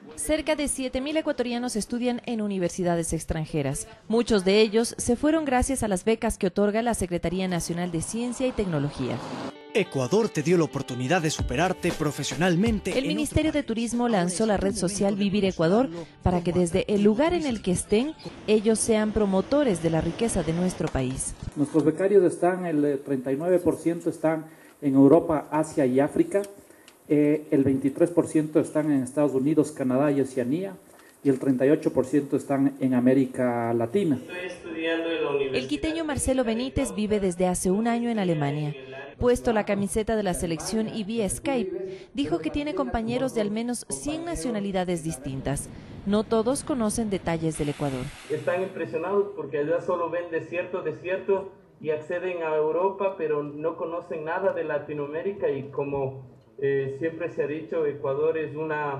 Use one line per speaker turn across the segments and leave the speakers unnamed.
Cerca de 7.000 ecuatorianos estudian en universidades extranjeras. Muchos de ellos se fueron gracias a las becas que otorga la Secretaría Nacional de Ciencia y Tecnología.
Ecuador te dio la oportunidad de superarte profesionalmente.
El Ministerio de Turismo lanzó la red social Vivir Ecuador para que desde el lugar en el que estén, ellos sean promotores de la riqueza de nuestro país.
Nuestros becarios están, el 39% están en Europa, Asia y África, el 23% están en Estados Unidos, Canadá y Oceanía, y el 38% están en América Latina.
El quiteño Marcelo Benítez vive desde hace un año en Alemania. Puesto la camiseta de la selección y vía Skype, dijo que tiene compañeros de al menos 100 nacionalidades distintas. No todos conocen detalles del Ecuador.
Están impresionados porque allá solo ven desierto y acceden a Europa, pero no conocen nada de Latinoamérica y como siempre se ha dicho, Ecuador es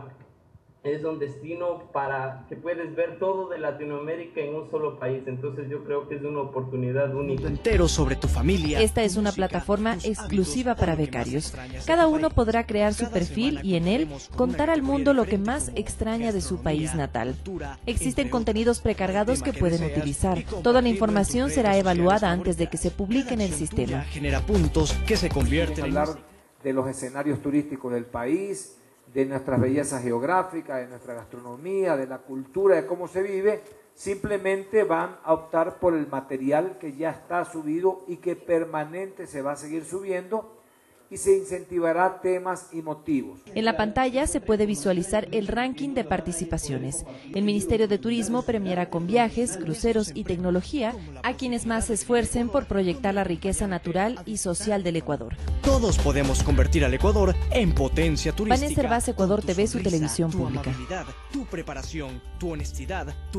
un destino para que puedes ver todo de Latinoamérica en un solo país. Entonces yo creo que es una oportunidad única.
Entero sobre tu familia.
Esta es una plataforma exclusiva para becarios. Cada uno podrá crear su perfil y en él contar al mundo lo que más extraña de su país natal. Existen contenidos precargados que pueden utilizar. Toda la información será evaluada antes de que se publique en el sistema.
Genera puntos que se convierten en...
Hablar de los escenarios turísticos del país, de nuestras bellezas geográficas, de nuestra gastronomía, de la cultura, de cómo se vive, simplemente van a optar por el material que ya está subido y que permanente se va a seguir subiendo y se incentivará temas y motivos.
En la pantalla se puede visualizar el ranking de participaciones. El Ministerio de Turismo premiará con viajes, cruceros y tecnología a quienes más se esfuercen por proyectar la riqueza natural y social del Ecuador.
Todos podemos convertir al Ecuador en potencia turística.
Vanessa Hervás, Ecuador TV, su televisión pública.
Tu amabilidad, tu preparación, tu honestidad,